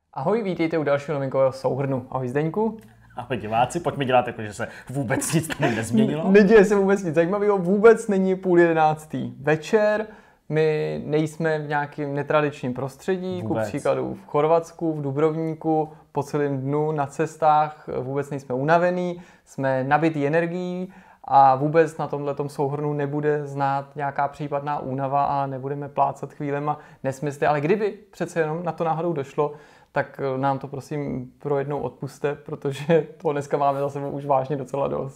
Ahoj, vítejte u dalšího novinkového souhrnu. Ahoj Zdeňku. Ahoj diváci, pojďme dělat jako, že se vůbec nic tady nezměnilo. Neděje se vůbec nic zajímavého, vůbec není 10:30 večer. My nejsme v nějakém netradičním prostředí, ku příkladu v Chorvatsku, v Dubrovníku, po celém dnu na cestách, vůbec nejsme unavení, jsme nabitý energií a vůbec na tomhletom souhrnu nebude znát nějaká případná únava a nebudeme plácat chvílema nesmysly, ale kdyby přece jenom na to náhodou došlo, tak nám to prosím pro jednou odpuste, protože to dneska máme za sebou už vážně docela dost.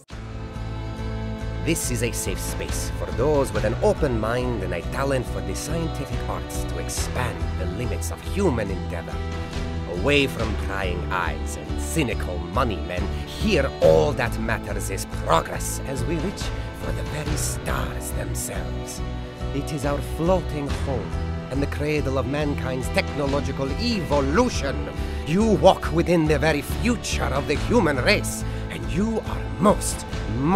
This is a safe space for those with an open mind and a talent for the scientific arts to expand the limits of human endeavor. Away from prying eyes and cynical money men, here all that matters is progress as we reach for the very stars themselves. It is our floating home and the cradle of mankind's technological evolution. You walk within the very future of the human race, and you are most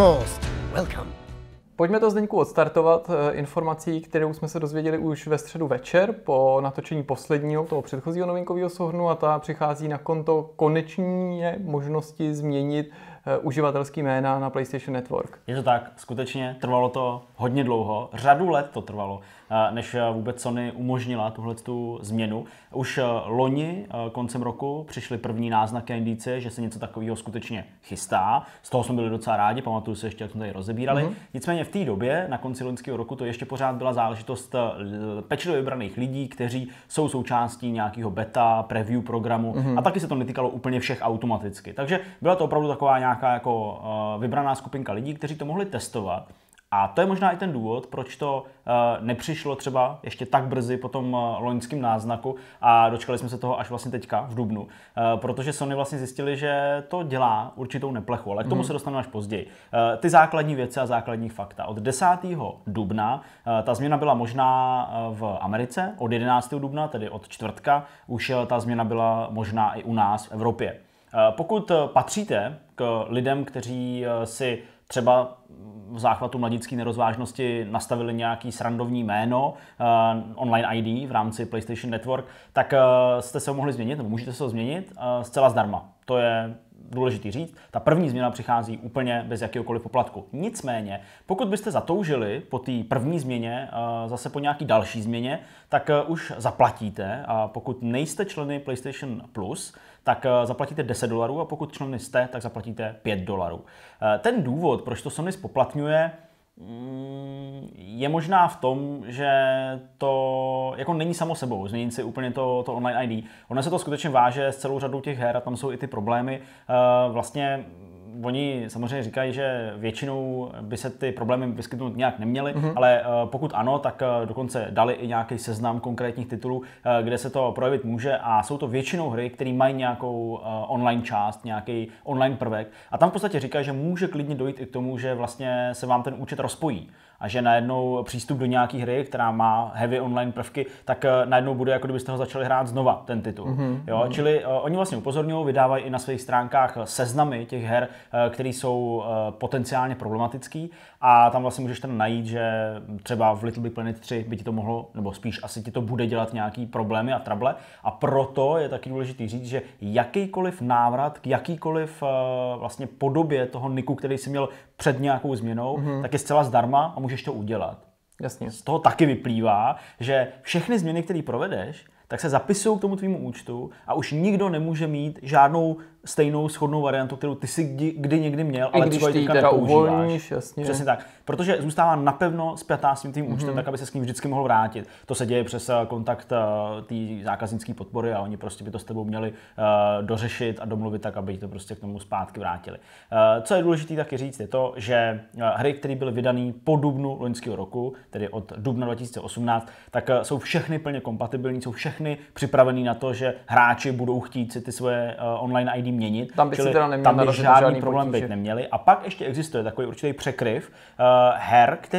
welcome. Pojďme to, Zdeňku, odstartovat informací, kterou jsme se dozvěděli už ve středu večer po natočení posledního, toho předchozího novinkového souhrnu, a ta přichází na konto konečně možnosti změnit uživatelský jména na PlayStation Network. Je to tak, skutečně trvalo to hodně dlouho, řadu let to trvalo, než vůbec Sony umožnila tuhletu změnu. Už loni koncem roku přišly první náznaky a indicie, že se něco takového skutečně chystá. Z toho jsme byli docela rádi, pamatuju se ještě, jak jsme tady rozebírali. Nicméně v té době, na konci loňského roku, to ještě pořád byla záležitost pečlivě vybraných lidí, kteří jsou součástí nějakého beta, preview programu a taky se to netýkalo úplně všech automaticky. Takže byla to opravdu taková nějaká jako vybraná skupinka lidí, kteří to mohli testovat. A to je možná i ten důvod, proč to nepřišlo třeba ještě tak brzy po tom loňském náznaku a dočkali jsme se toho až vlastně teďka v dubnu. Protože Sony vlastně zjistili, že to dělá určitou neplechu, ale k tomu se dostanu až později. Ty základní věci a základní fakta. Od 10. dubna ta změna byla možná v Americe, od 11. dubna, tedy od čtvrtka, už ta změna byla možná i u nás v Evropě. Pokud patříte k lidem, kteří si třeba v záchvatu mladické nerozvážnosti nastavili nějaký srandovní jméno, online ID v rámci PlayStation Network, tak jste se ho mohli změnit, nebo můžete se ho změnit zcela zdarma. To je důležitý říct. Ta první změna přichází úplně bez jakéhokoliv poplatku. Nicméně, pokud byste zatoužili po té první změně, zase po nějaký další změně, tak už zaplatíte. A pokud nejste členy PlayStation Plus, tak zaplatíte $10 a pokud členy jste, tak zaplatíte $5. Ten důvod, proč to Sony spoplatňuje, je možná v tom, že to jako není samo sebou změnit si úplně to online ID. Ono se to skutečně váže s celou řadou těch her a tam jsou i ty problémy. Vlastně oni samozřejmě říkají, že většinou by se ty problémy vyskytnout nějak neměly, ale pokud ano, tak dokonce dali i nějaký seznam konkrétních titulů, kde se to projevit může a jsou to většinou hry, které mají nějakou online část, nějaký online prvek a tam v podstatě říkají, že může klidně dojít i k tomu, že vlastně se vám ten účet rozpojí a že najednou přístup do nějaké hry, která má heavy online prvky, tak najednou bude, jako kdybyste ho začali hrát znova, ten titul. Čili oni vlastně upozorňují, vydávají i na svých stránkách seznamy těch her, které jsou potenciálně problematický a tam vlastně můžeš tam najít, že třeba v Little Big Planet 3 by ti to mohlo, nebo spíš asi ti to bude dělat nějaký problémy a trable a proto je taky důležitý říct, že jakýkoliv návrat k jakýkoliv vlastně podobě toho niku, který jsi měl před nějakou změnou, tak je zcela zdarma a můžeš to udělat. Jasně. Z toho taky vyplývá, že všechny změny, které provedeš, tak se zapisují k tomu tvýmu účtu a už nikdo nemůže mít žádnou stejnou shodnou variantu, kterou ty si kdy někdy měl, ale třeba ji teďka nepoužíváš. Jasně. Přesně tak. Protože zůstává napevno spjatá s tím tvým účtem, tak aby se s ním vždycky mohl vrátit. To se děje přes kontakt té zákaznické podpory a oni prostě by to s tebou měli dořešit a domluvit tak, aby to prostě k tomu zpátky vrátili. Co je důležité taky říct, je to, že hry, které byly vydané po dubnu loňského roku, tedy od dubna 2018, tak jsou všechny plně kompatibilní, jsou všechny připravený na to, že hráči budou chtít si ty svoje online ID měnit. Tam by si teda neměl žádný problém být neměli. A pak ještě existuje takový určitý překryv her, který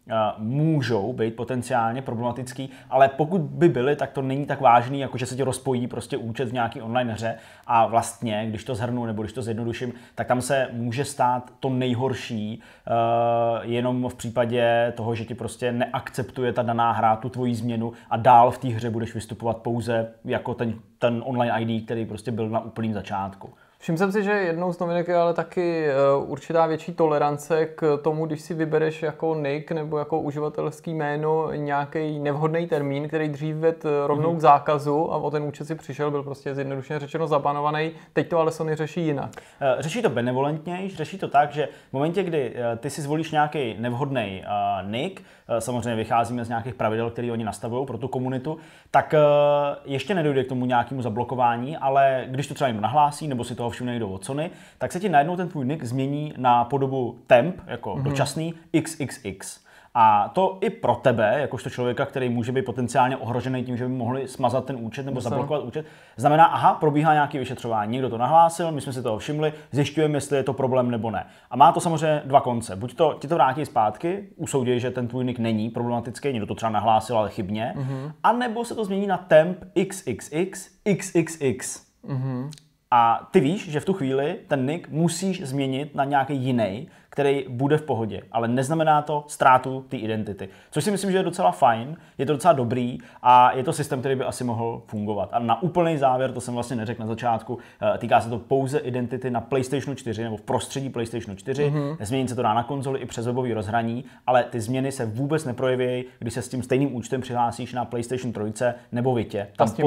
můžou být potenciálně problematický, ale pokud by byly, tak to není tak vážný, jako že se ti rozpojí prostě účet v nějaký online hře a vlastně, když to shrnu nebo když to zjednoduším, tak tam se může stát to nejhorší jenom v případě toho, že ti prostě neakceptuje ta daná hra tu tvoji změnu a dál v té hře budeš vystupovat pouze jako ten online ID, který prostě byl na úplném začátku. Všiml jsem si, že jednou z novinek je ale taky určitá větší tolerance k tomu, když si vybereš jako nick nebo jako uživatelský jméno nějaký nevhodný termín, který dřív vedl rovnou k zákazu a o ten účet si přišel, byl prostě zjednodušeně řečeno zabanovaný. Teď to ale Sony řeší jinak. Řeší to benevolentněji, řeší to tak, že v momentě, kdy ty si zvolíš nějaký nevhodný nick, samozřejmě vycházíme z nějakých pravidel, které oni nastavují pro tu komunitu, tak ještě nedojde k tomu nějakému zablokování, ale když to třeba někdo nahlásí nebo si toho všimne někdo od Sony, tak se ti najednou ten tvůj nick změní na podobu temp, jako dočasný XXX. A to i pro tebe, jakožto člověka, který může být potenciálně ohrožený tím, že by mohli smazat ten účet nebo zablokovat účet, znamená, aha, probíhá nějaké vyšetřování, někdo to nahlásil, my jsme si toho všimli, zjišťujeme, jestli je to problém nebo ne. A má to samozřejmě dva konce. Buď to ti to vrátí zpátky, usoudí, že ten tvůj nick není problematický, někdo to třeba nahlásil, ale chybně, anebo se to změní na temp XXX XXX. A ty víš, že v tu chvíli ten nick musíš změnit na nějaký jiný, který bude v pohodě, ale neznamená to ztrátu té identity. Což si myslím, že je docela fajn, je to docela dobrý a je to systém, který by asi mohl fungovat. A na úplný závěr, to jsem vlastně neřekl na začátku, týká se to pouze identity na PlayStationu 4 nebo v prostředí PlayStationu 4. Změnit se to dá na konzoli i přes webový rozhraní, ale ty změny se vůbec neprojeví, když se s tím stejným účtem přihlásíš na PlayStation 3 nebo Vitě.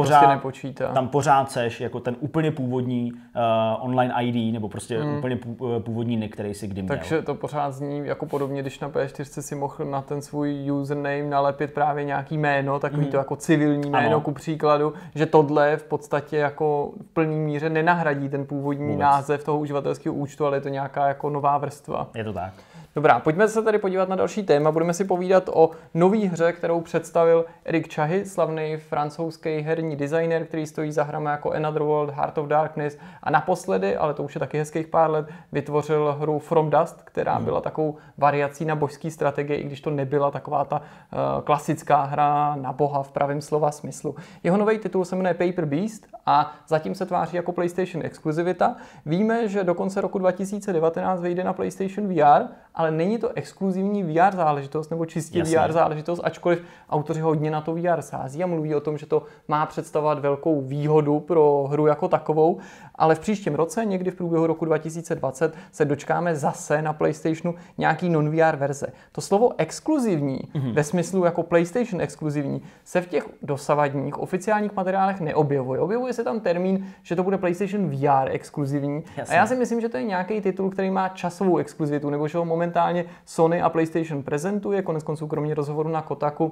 Tam pořád seš jako ten úplně původní online ID nebo prostě úplně původní nick, který si kdy měl. Takže to pořád zní jako podobně, když na P4 si mohl na ten svůj username nalepit právě nějaký jméno, takový to jako civilní jméno, ku příkladu, že tohle v podstatě jako v plný míře nenahradí ten původní název toho uživatelského účtu, ale je to nějaká jako nová vrstva. Je to tak. Dobrá, pojďme se tady podívat na další téma. Budeme si povídat o nový hře, kterou představil Eric Chahi, slavný francouzský herní designer, který stojí za hrami jako Another World, Heart of Darkness a naposledy, ale to už je taky hezkých pár let, vytvořil hru From Dust, která byla takovou variací na božský strategii, i když to nebyla taková ta klasická hra na boha v pravém slova smyslu. Jeho nový titul se jmenuje Paper Beast a zatím se tváří jako PlayStation exkluzivita. Víme, že do konce roku 2019 vyjde na PlayStation VR, ale není to exkluzivní VR záležitost nebo čistě VR záležitost, ačkoliv autoři hodně na to VR sází a mluví o tom, že to má představovat velkou výhodu pro hru jako takovou, ale v příštím roce, někdy v průběhu roku 2020, se dočkáme zase na PlayStationu nějaký non-VR verze. To slovo exkluzivní ve smyslu jako PlayStation exkluzivní se v těch dosavadních oficiálních materiálech neobjevuje. Objevuje se tam termín, že to bude PlayStation VR exkluzivní. A já si myslím, že to je nějaký titul, který má časovou exkluzivitu, nebo že ho momentálně Sony a PlayStation prezentuje, koneckonců kromě rozhovoru na Kotaku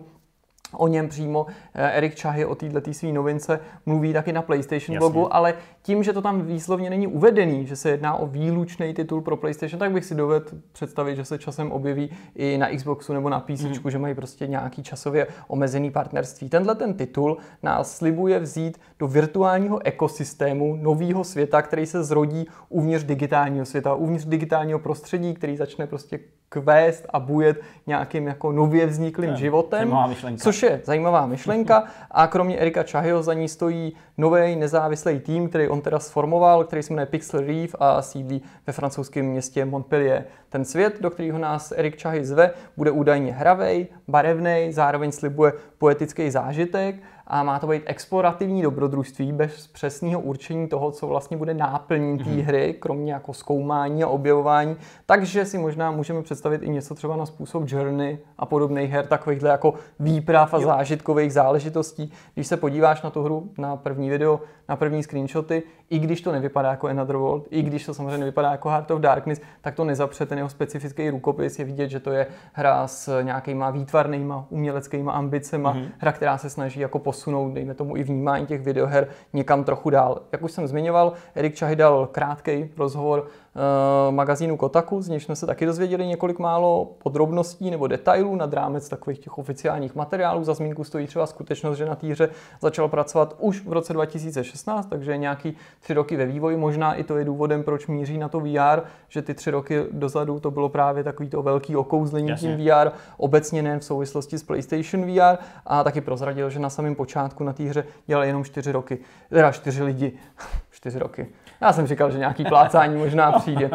o něm přímo Eric Chahi o této svý novince mluví taky na PlayStation blogu, ale tím, že to tam výslovně není uvedený, že se jedná o výlučný titul pro PlayStation, tak bych si dovedl představit, že se časem objeví i na Xboxu nebo na PC, že mají prostě nějaký časově omezený partnerství. Tenhle ten titul nás slibuje vzít do virtuálního ekosystému nového světa, který se zrodí uvnitř digitálního světa, uvnitř digitálního prostředí, který začne prostě kvést a bujet nějakým jako nově vzniklým životem, což je zajímavá myšlenka a kromě Erika Chahiho za ní stojí nový nezávislý tým, který on teda sformoval, který se jmenuje Pixel Reef a sídlí ve francouzském městě Montpellier. Ten svět, do kterého nás Eric Chahi zve, bude údajně hravej, barevnej, zároveň slibuje poetický zážitek a má to být explorativní dobrodružství bez přesného určení toho, co vlastně bude náplní té hry, kromě jako zkoumání a objevování. Takže si možná můžeme představit i něco třeba na způsob Journey a podobných her, takovýchhle jako výprav a zážitkových záležitostí. Když se podíváš na tu hru, na první video, na první screenshoty, i když to nevypadá jako Another World, i když to samozřejmě nevypadá jako Heart of Darkness, tak to nezapře ten jeho specifický rukopis. Je vidět, že to je hra s nějakýma výtvarnýma uměleckýma ambicema, hra, která se snaží jako posunout, dejme tomu i vnímání těch videoher někam trochu dál. Jak už jsem zmiňoval, Eric Chahi dal krátký rozhovor magazínu Kotaku, z nějž jsme se taky dozvěděli několik málo podrobností nebo detailů nad rámec takových těch oficiálních materiálů. Za zmínku stojí třeba skutečnost, že na té hře začal pracovat už v roce 2016, takže nějaký 3 roky ve vývoji. Možná i to je důvodem, proč míří na to VR, že ty 3 roky dozadu to bylo právě takový to velký okouzlení tím VR, obecně ne v souvislosti s PlayStation VR, a taky prozradil, že na samém počátku na té hře dělal jenom 4 roky, teda 4 lidi, 4 roky. Já jsem říkal, že nějaký plácání možná přijde.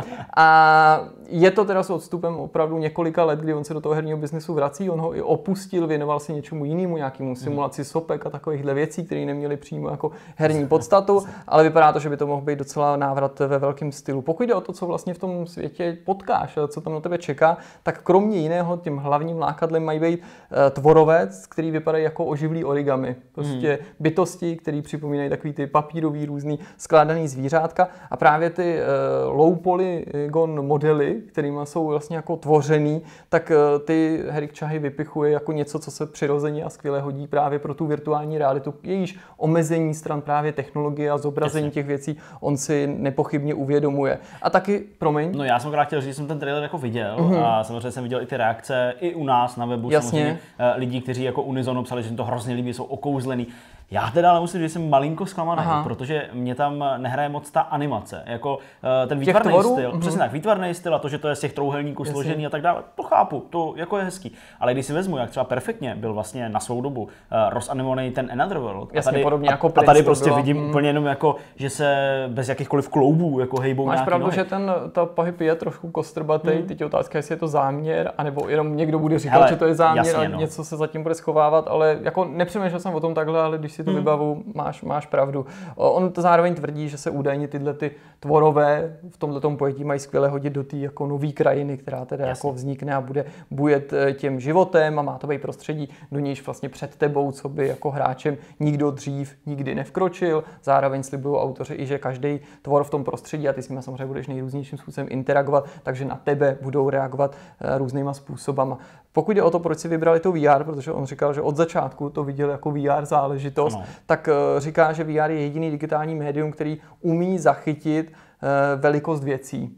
A je to teda s odstupem opravdu několika let, kdy on se do toho herního biznesu vrací, on ho i opustil, věnoval se něčemu jinému, nějakému simulaci sopek a takovýchhle věcí, které neměly přímo jako herní podstatu, ale vypadá to, že by to mohl být docela návrat ve velkém stylu. Pokud jde o to, co vlastně v tom světě potkáš, co tam na tebe čeká, tak kromě jiného tím hlavním lákadlem mají být tvorové, který vypadají jako oživlý origami. Prostě bytosti, které připomínají takový ty papírový různý skládaný zvířátka, a právě ty low polygon modely, kterými jsou vlastně jako tvořený, tak ty Eric Chahi vypichuje jako něco, co se přirozeně a skvěle hodí právě pro tu virtuální realitu. Jejíž omezení stran právě technologie a zobrazení těch věcí on si nepochybně uvědomuje. A taky, promiň. No já jsem krát chtěl říct, že jsem ten trailer jako viděl a samozřejmě jsem viděl i ty reakce i u nás na webu, samozřejmě lidí, kteří jako unisono psali, že jim to hrozně líbí, jsou okouzlený. Já teda ale musím říct, že jsem malinko zklamaný, protože mě tam nehraje moc ta animace, jako ten výtvarný styl, přesně tak, výtvarný styl a to, že to je z těch trouhelníků složený a tak dále, to chápu, to jako je hezký. Ale když si vezmu, jak třeba perfektně byl vlastně na svou dobu rozanimovaný ten Another World, a tady prostě vidím úplně jenom jako, že se bez jakýchkoliv kloubů jako hejbou Máš nějaký pravdu, nohy. že ta pohyb je trošku kostrbatej, teď je otázka, jestli je to záměr, anebo jenom někdo bude říkat, že to je záměr a něco se zatím bude schovávat, ale jako nepřemýšlel jsem o tom takhle, ale když si to vybavu, máš pravdu. On to zároveň tvrdí, že se údajně tyhle ty tvorové v tomhletom pojetí mají skvěle hodit do té jako nový krajiny, která teda jako vznikne a bude bujet tím životem a má to být prostředí, do nějž vlastně před tebou, co by jako hráčem nikdo dřív nikdy nevkročil. Zároveň slibují autoři i, že každý tvor v tom prostředí, a ty s nimi samozřejmě budeš nejrůznějším způsobem interagovat, takže na tebe budou reagovat různýma způsobama. Pokud jde o to, proč si vybrali to VR, protože on říkal, že od začátku to viděl jako VR záležitost, tak říká, že VR je jediný digitální médium, který umí zachytit velikost věcí.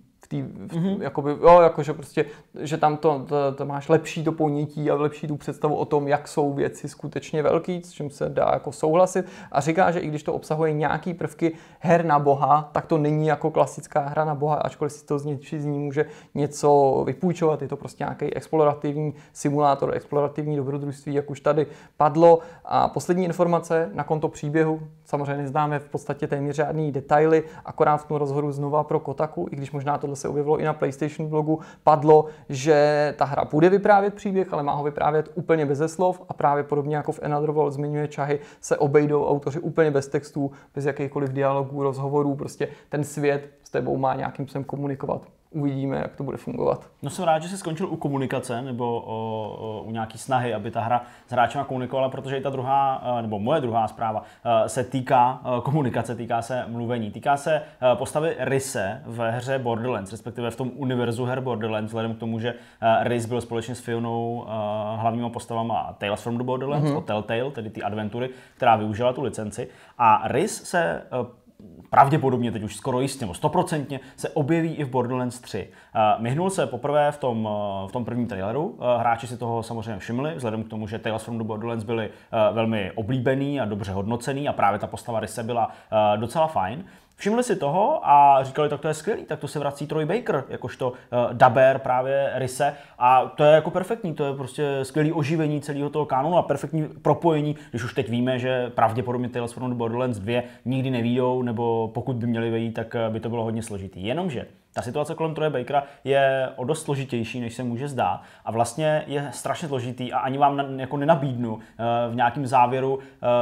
Jakože prostě, že tam to máš lepší to ponětí a lepší tu představu o tom, jak jsou věci skutečně velký, s čím se dá jako souhlasit. A říká, že i když to obsahuje nějaký prvky her na boha, tak to není jako klasická hra na boha, ačkoliv si to z ní může něco vypůjčovat. Je to prostě nějaký explorativní simulátor, explorativní dobrodružství, jak už tady padlo. A poslední informace na konto příběhu, samozřejmě neznáme v podstatě téměř žádný detaily, akorát v tom rozhodu znova pro Kotaku, i když možná tohle se objevilo i na PlayStation blogu, padlo, že ta hra bude vyprávět příběh, ale má ho vyprávět úplně beze slov a právě podobně jako v Another World zmiňuje Chahi, se obejdou autoři úplně bez textů, bez jakýchkoliv dialogů, rozhovorů, prostě ten svět s tebou má nějakým způsobem komunikovat. Uvidíme, jak to bude fungovat. No jsem rád, že jsi skončil u komunikace nebo u nějaký snahy, aby ta hra s hráčem komunikovala, protože i ta druhá, nebo moje druhá zpráva se týká komunikace, týká se mluvení, týká se postavy Ryse v hře Borderlands, respektive v tom univerzu her Borderlands, vzhledem k tomu, že Rys byl společně s Fionou hlavníma postavama Tales from the Borderlands, od Telltale, tedy ty adventury, která využila tu licenci. A Rys se pravděpodobně, teď už skoro jistě, 100% se objeví i v Borderlands 3. Myhnul se poprvé v tom prvním traileru, hráči si toho samozřejmě všimli, vzhledem k tomu, že Tales from the Borderlands byly velmi oblíbený a dobře hodnocený a právě ta postava Ryse byla docela fajn. Všimli si toho a říkali, tak to je skvělý, tak to se vrací Troy Baker, jakožto daber právě Ryse a to je jako perfektní, to je prostě skvělý oživení celého toho kanonu a perfektní propojení, když už teď víme, že pravděpodobně Tales from the Borderlands 2 nikdy nevyjdou, nebo pokud by měly vyjít, tak by to bylo hodně složitý. Jenomže ta situace kolem Troye Bakera je o dost složitější, než se může zdát a vlastně je strašně složitý a ani vám jako nenabídnu v nějakém závěru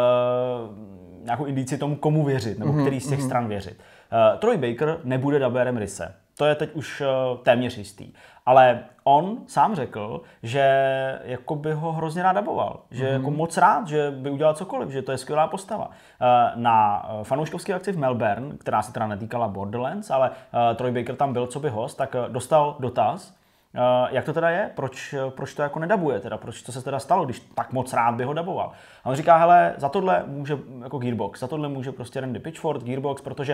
nějakou indici tomu, komu věřit, nebo který z těch stran věřit. Troy Baker nebude dabérem Ryse. To je teď už téměř jistý. Ale on sám řekl, že jako by ho hrozně rád daboval. Že jako moc rád, že by udělal cokoliv, že to je skvělá postava. Na fanouškovské akci v Melbourne, která se teda netýkala Borderlands, ale Troy Baker tam byl co by host, tak dostal dotaz, Jak to teda je? Proč to jako nedabuje? Teda? Proč to se teda stalo, když tak moc rád by ho daboval? A on říká, hele, za tohle může jako Gearbox, za tohle může prostě Randy Pitchford, Gearbox, protože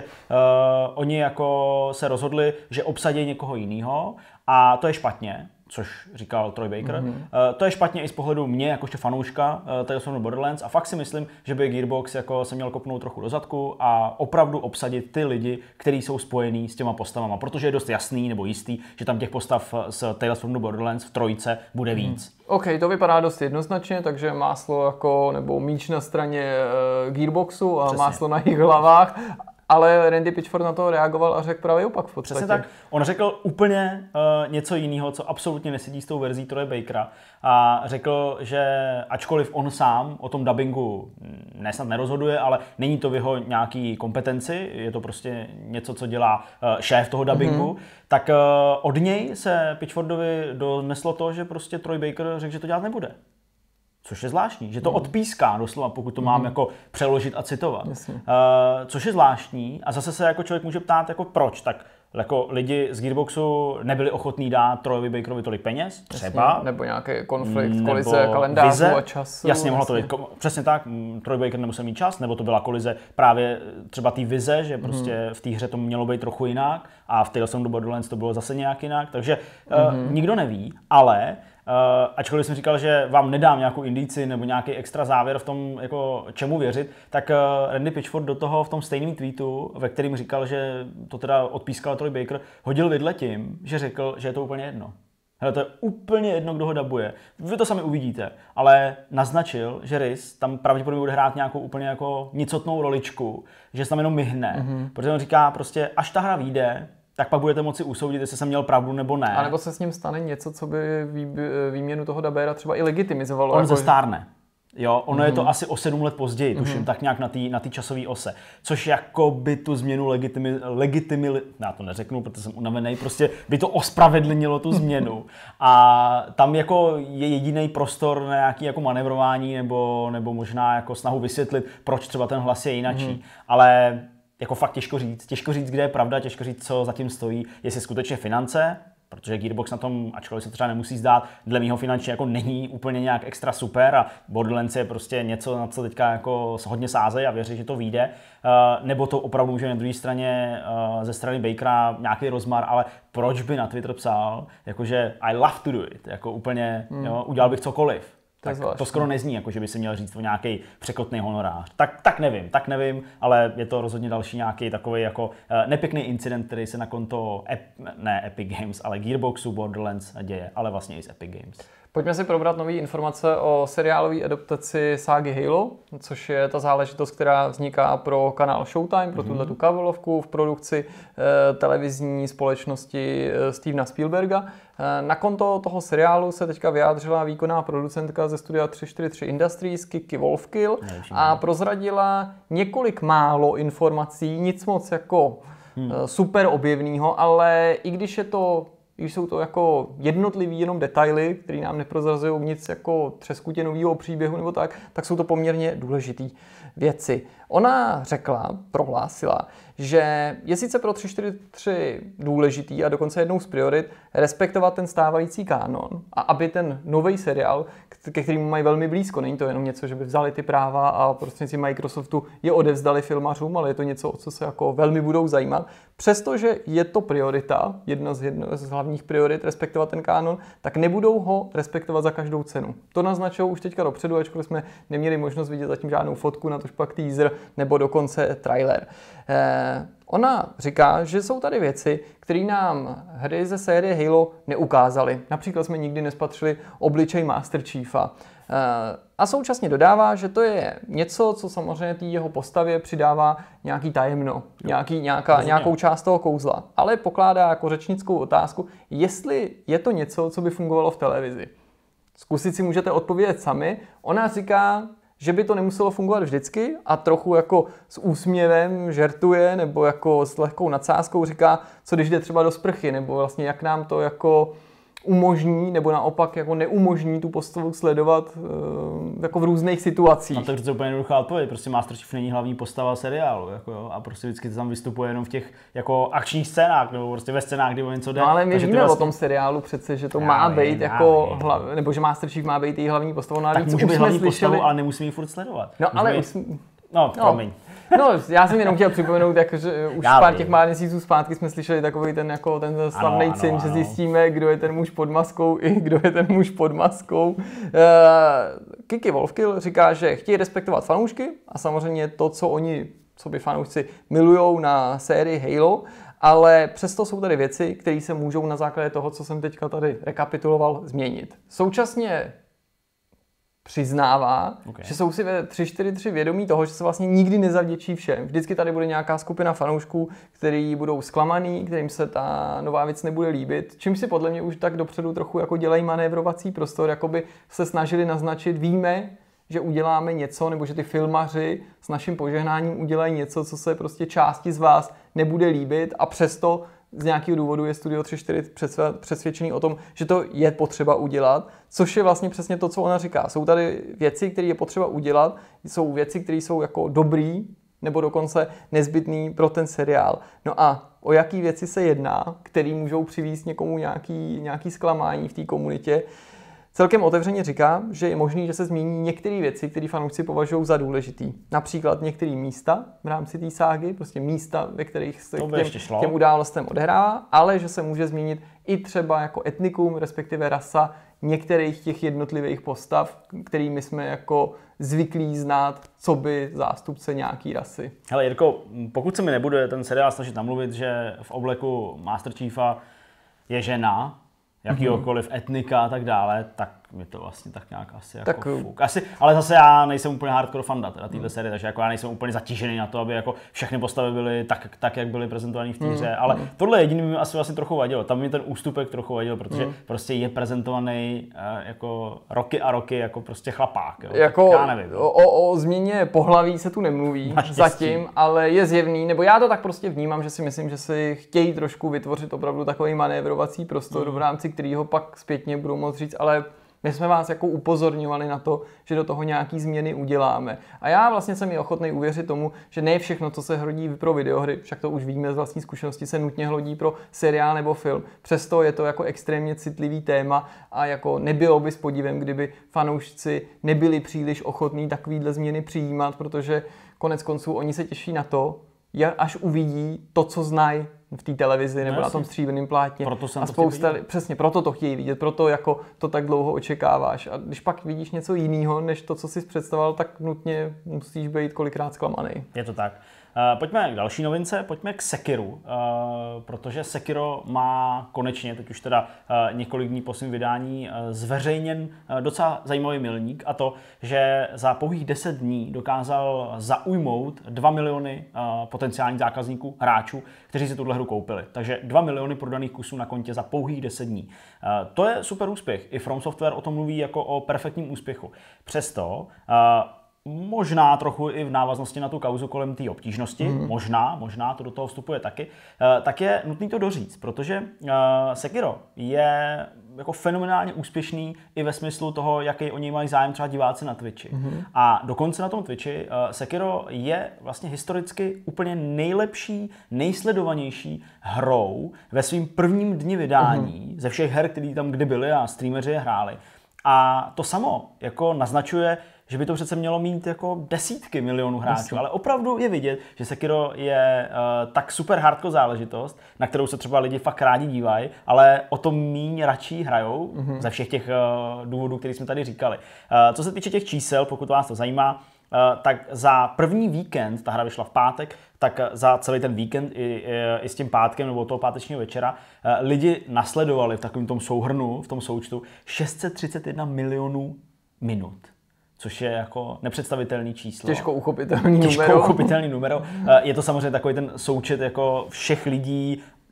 oni jako se rozhodli, že obsadí někoho jiného a to je špatně, což říkal Troy Baker. To je špatně i z pohledu mě, jakožto fanouška Tales from the Borderlands a fakt si myslím, že by Gearbox jako se měl kopnout trochu do zadku a opravdu obsadit ty lidi, kteří jsou spojení s těma postavama, protože je dost jasný nebo jistý, že tam těch postav z Tales from the Borderlands v trojce bude víc. OK, to vypadá dost jednoznačně, takže máslo jako, nebo míč na straně Gearboxu a přesně. Máslo na jejich hlavách. Ale Randy Pitchford na to reagoval a řekl právě opak v podstatě. Přesně tak. On řekl úplně něco jiného, co absolutně nesedí s tou verzí Troye Bakera. A řekl, že ačkoliv on sám o tom dabingu snad nerozhoduje, ale není to v jeho nějaký kompetenci, je to prostě něco, co dělá šéf toho dabingu, tak od něj se Pitchfordovi doneslo to, že prostě Troy Baker řekl, že to dělat nebude. Což je zvláštní, že to odpíská doslova, pokud to mám jako přeložit a citovat. Což je zvláštní a zase se jako člověk může ptát, jako proč. Tak jako lidi z Gearboxu nebyli ochotní dát Troyovi Bakerovi tolik peněz, třeba. Jasně, nebo nějaký konflikt, kolize kalendářů vize, a času. Jasně, mohlo to být, přesně tak, Troy Baker nemusel mít čas, nebo to byla kolize právě třeba té vize, že prostě v té hře to mělo být trochu jinak a v Tales from the Borderlands to bylo zase nějak jinak, takže nikdo neví, ale ačkoliv jsem říkal, že vám nedám nějakou indici nebo nějaký extra závěr v tom, jako čemu věřit, tak Randy Pitchford do toho v tom stejném tweetu, ve kterým říkal, že to teda odpískal Troy Baker, hodil vidle tím, že řekl, že je to úplně jedno. Hele, to je úplně jedno, kdo ho dabuje. Vy to sami uvidíte, ale naznačil, že Riz tam pravděpodobně bude hrát nějakou úplně jako nicotnou roličku, že se tam jenom myhne, protože on říká prostě, až ta hra vyjde, tak pak budete moci usoudit, jestli jsem měl pravdu nebo ne. A nebo se s ním stane něco, co by výměnu toho dabéra třeba i legitimizovalo. On zestárne. Jo, ono je to asi o 7 let později, tuším, tak nějak na té časové ose. Což jako by tu změnu já to neřeknu, protože jsem unavený, prostě by to ospravedlnilo tu změnu. A tam jako je jediný prostor na nějaký jako manevrování nebo možná jako snahu vysvětlit, proč třeba ten hlas je jinačí. Ale jako fakt těžko říct, kde je pravda, těžko říct, co zatím stojí, jestli skutečně finance, protože Gearbox na tom, ačkoliv se třeba nemusí zdát, dle mýho finančně jako není úplně nějak extra super a Borderlands je prostě něco, na co teďka jako hodně sázejí a věří, že to vyjde, nebo to opravdu může na druhé straně ze strany Bakera nějaký rozmar, ale proč by na Twitter psal, jakože I love to do it, jako úplně, jo, udělal bych cokoliv. Tak to skoro nezní, jako že by si měl říct o nějaký překotný honorář. Tak nevím, ale je to rozhodně další nějaký takový jako nepěkný incident, který se na konto ne Epic Games, ale Gearboxu, Borderlands děje, ale vlastně i z Epic Games. Pojďme si probrat nové informace o seriálové adaptaci ságy Halo, což je ta záležitost, která vzniká pro kanál Showtime, pro tuhletu kabelovku v produkci televizní společnosti Stevena Spielberga. Na konto toho seriálu se teďka vyjádřila výkonná producentka ze studia 343 Industries Kiki Wolfkill a prozradila několik málo informací, nic moc jako super objevného, ale i když jsou to jako jednotlivý jenom detaily, které nám neprozrazují nic jako třeskutě nového příběhu nebo tak jsou to poměrně důležitý věci. Ona prohlásila, že je sice pro 343 důležitý a dokonce jednou z priorit respektovat ten stávající kánon a aby ten nový seriál, ke kterému mají velmi blízko, není to jenom něco, že by vzali ty práva a prostřednictvím Microsoftu je odevzdali filmařům, ale je to něco, o co se jako velmi budou zajímat. Přestože je to priorita, jedna z hlavních priorit respektovat ten kánon, tak nebudou ho respektovat za každou cenu. To naznačují už teďka dopředu, ačkoliv jsme neměli možnost vidět zatím žádnou fotku, natož pak teaser nebo dokonce trailer. Ona říká, že jsou tady věci, které nám hry ze série Halo neukázaly. Například jsme nikdy nespatřili obličej Master Chiefa. A současně dodává, že to je něco, co samozřejmě té jeho postavě přidává nějaký tajemno, nějakou část toho kouzla. Ale pokládá jako řečnickou otázku, jestli je to něco, co by fungovalo v televizi. Zkusit si můžete odpovědět sami. Ona říká, že by to nemuselo fungovat vždycky a trochu jako s úsměvem žertuje nebo jako s lehkou nadsázkou říká, co když jde třeba do sprchy, nebo vlastně jak nám to jako umožní nebo naopak jako neumožní tu postavu sledovat jako v různých situacích. No to je úplně jednoduchá odpověď, prostě Masterchef není hlavní postava seriálu, jako jo, a prostě vždycky tam vystupuje jenom v těch jako akčních scénách, nebo prostě ve scénách, kdy o něco jde. No ale my víme vlastně o tom seriálu přece, že to má být jako nebo že Masterchef má být její hlavní postavou. No, tak může být hlavní postavou, ale nemusíme ji furt sledovat. No ale promiň. No, já jsem jenom chtěl připomenout, jako, že už pár těch měsíců zpátky jsme slyšeli takový ten slavný cin, že zjistíme, kdo je ten muž pod maskou i kdo je ten muž pod maskou. Kiki Wolfkill říká, že chtějí respektovat fanoušky a samozřejmě to, co by fanoušci milujou na sérii Halo, ale přesto jsou tady věci, které se můžou na základě toho, co jsem teďka tady rekapituloval, změnit. Současně přiznává, že jsou si ve 343 vědomí toho, že se vlastně nikdy nezavděčí všem. Vždycky tady bude nějaká skupina fanoušků, kteří budou zklamaný, kterým se ta nová věc nebude líbit, čím si podle mě už tak dopředu trochu jako dělají manévrovací prostor, jakoby se snažili naznačit, víme, že uděláme něco, nebo že ty filmaři s naším požehnáním udělají něco, co se prostě části z vás nebude líbit a přesto z nějakého důvodu je Studio 343 přesvědčený o tom, že to je potřeba udělat, což je vlastně přesně to, co ona říká. Jsou tady věci, které je potřeba udělat, jsou věci, které jsou jako dobrý, nebo dokonce nezbytný pro ten seriál. No a o jaký věci se jedná, které můžou přivést někomu nějaký zklamání v té komunitě. Celkem otevřeně říká, že je možný, že se změní některé věci, které fanoušci považují za důležitý. Například některé místa v rámci té ságy, prostě místa, ve kterých se k těm událostem odehrává, ale že se může změnit i třeba jako etnikum, respektive rasa některých těch jednotlivých postav, kterými jsme jako zvyklí znát, co by zástupce nějaký rasy. Hele Jirko, pokud se mi nebude ten seriál snažit namluvit, že v obleku Master Chiefa je žena, jakýhokoliv etnika a tak dále, tak mi to vlastně tak nějak asi jako fuk. Ale zase já nejsem úplně hardcore fanda teda téhle série, takže jako já nejsem úplně zatížený na to, aby jako všechny postavy byly tak jak byly prezentované v té hře, ale tohle jediný mi asi vlastně trochu vadilo. Tam mi ten ústupek trochu vadil, protože prostě je prezentovaný jako roky a roky jako prostě chlapák. Jo. Jako já nevím. O změně pohlaví se tu nemluví zatím, ale je zjevný, nebo já to tak prostě vnímám, že si myslím, že si chtějí trošku vytvořit opravdu takový manévrovací prostor, v rámci kterého pak zpětně budou moct říct, ale my jsme vás jako upozorňovali na to, že do toho nějaký změny uděláme. A já vlastně jsem i ochotný uvěřit tomu, že ne všechno, co se hodí pro videohry, však to už víme z vlastní zkušenosti, se nutně hodí pro seriál nebo film. Přesto je to jako extrémně citlivý téma a jako nebylo by s podivem, kdyby fanoušci nebyli příliš ochotní takovýhle změny přijímat, protože konec konců oni se těší na to, až uvidí to, co znají v té televizi nebo na tom stříbrném plátně. A spousta přesně proto to chtějí vidět, proto jako to tak dlouho očekáváš. A když pak vidíš něco jiného, než to, co jsi představoval, tak nutně musíš být kolikrát zklamaný. Je to tak. Pojďme k další novince, pojďme k Sekiru, protože Sekiro má konečně, teď už teda několik dní po svém vydání, zveřejněn docela zajímavý milník, a to, že za pouhých 10 dní dokázal zaujmout 2 miliony potenciálních zákazníků, hráčů, kteří si tuhle hru koupili. Takže 2 miliony prodaných kusů na kontě za pouhých 10 dní. To je super úspěch. I From Software o tom mluví jako o perfektním úspěchu. Přesto možná trochu i v návaznosti na tu kauzu kolem té obtížnosti, možná to do toho vstupuje taky, tak je nutný to doříct, protože Sekiro je jako fenomenálně úspěšný i ve smyslu toho, jaký o něj mají zájem třeba diváci na Twitchi. A dokonce na tom Twitchi Sekiro je vlastně historicky úplně nejlepší, nejsledovanější hrou ve svým prvním dni vydání ze všech her, které tam kdy byly a streameři je hráli. A to samo jako naznačuje, že by to přece mělo mít jako desítky milionů hráčů, ale opravdu je vidět, že Sekiro je tak super hardcore záležitost, na kterou se třeba lidi fakt rádi dívají, ale o to míň radši hrajou ze všech těch důvodů, které jsme tady říkali. Co se týče těch čísel, pokud vás to zajímá, tak za první víkend, ta hra vyšla v pátek, tak za celý ten víkend i s tím pátkem nebo toho pátečního večera lidi nasledovali v takovém tom souhrnu, v tom součtu 631 milionů minut. Což je jako nepředstavitelný číslo. Těžko uchopitelný numero. Je to samozřejmě takový ten součet jako všech lidí